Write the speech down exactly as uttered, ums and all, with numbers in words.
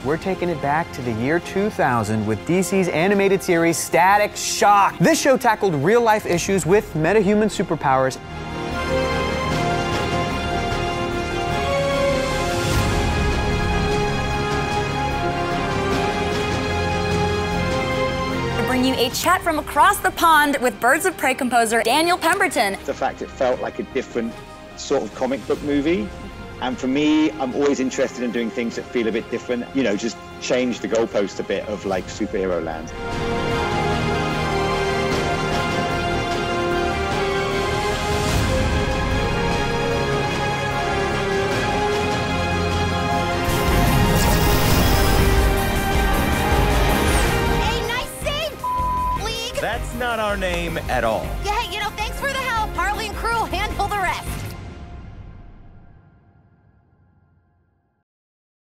we're taking it back to the year two thousand with D C's animated series Static Shock. This show tackled real-life issues with metahuman superpowers. Bring you a chat from across the pond with Birds of Prey composer Daniel Pemberton. The fact it felt like a different sort of comic book movie. And for me, I'm always interested in doing things that feel a bit different. You know, just change the goalpost a bit of like superhero land. That's not our name at all. Yeah,